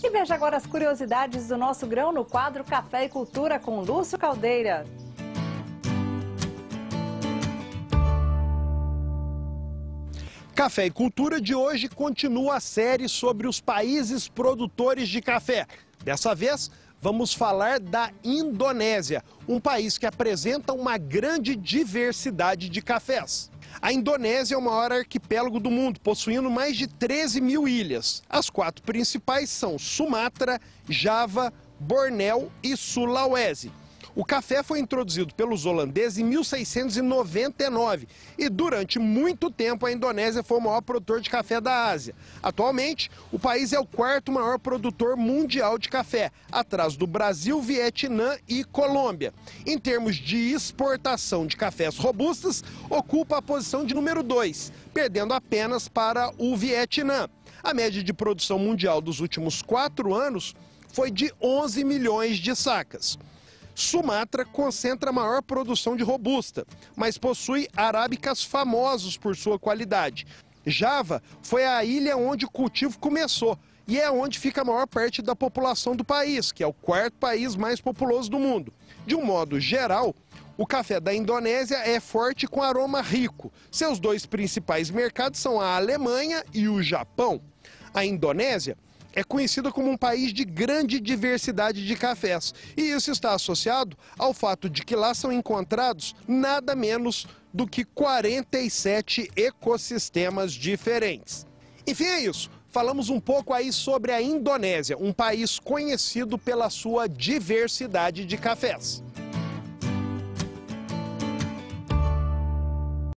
E veja agora as curiosidades do nosso grão no quadro Café e Cultura com Lúcio Caldeira. Café e Cultura de hoje continua a série sobre os países produtores de café. Dessa vez, vamos falar da Indonésia, um país que apresenta uma grande diversidade de cafés. A Indonésia é o maior arquipélago do mundo, possuindo mais de 13 mil ilhas. As 4 principais são Sumatra, Java, Bornéu e Sulawesi. O café foi introduzido pelos holandeses em 1699 e durante muito tempo a Indonésia foi o maior produtor de café da Ásia. Atualmente, o país é o 4º maior produtor mundial de café, atrás do Brasil, Vietnã e Colômbia. Em termos de exportação de cafés robustas, ocupa a posição de número 2, perdendo apenas para o Vietnã. A média de produção mundial dos últimos 4 anos foi de 11 milhões de sacas. Sumatra concentra a maior produção de robusta, mas possui arábicas famosos por sua qualidade. Java foi a ilha onde o cultivo começou e é onde fica a maior parte da população do país, que é o 4º país mais populoso do mundo. De um modo geral, o café da Indonésia é forte com aroma rico. Seus 2 principais mercados são a Alemanha e o Japão. A Indonésia é conhecida como um país de grande diversidade de cafés, e isso está associado ao fato de que lá são encontrados nada menos do que 47 ecossistemas diferentes. Enfim, é isso. Falamos um pouco aí sobre a Indonésia, um país conhecido pela sua diversidade de cafés.